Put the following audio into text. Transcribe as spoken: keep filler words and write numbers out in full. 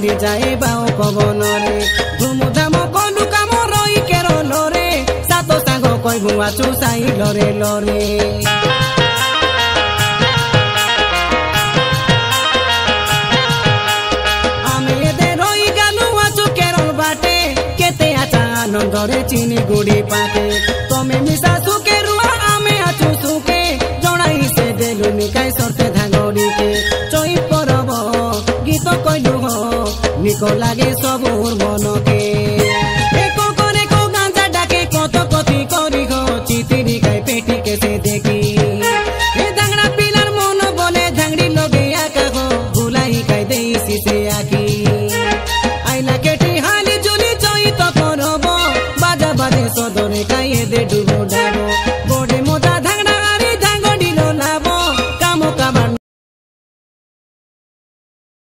बढ़ी जाए बाओ पवन रे धुमधाम कलु काम रही केरल रे सात सांग कहबू आचु साई लरे लरे आनंदरे चीनी गुड़ी पाके तमे मिसा सुके रुआ आमे आचु सुके जणाई से देलु निकाय सरते धांगड़ी के चई परब गीत कहलु हो निको लागे सबुर मन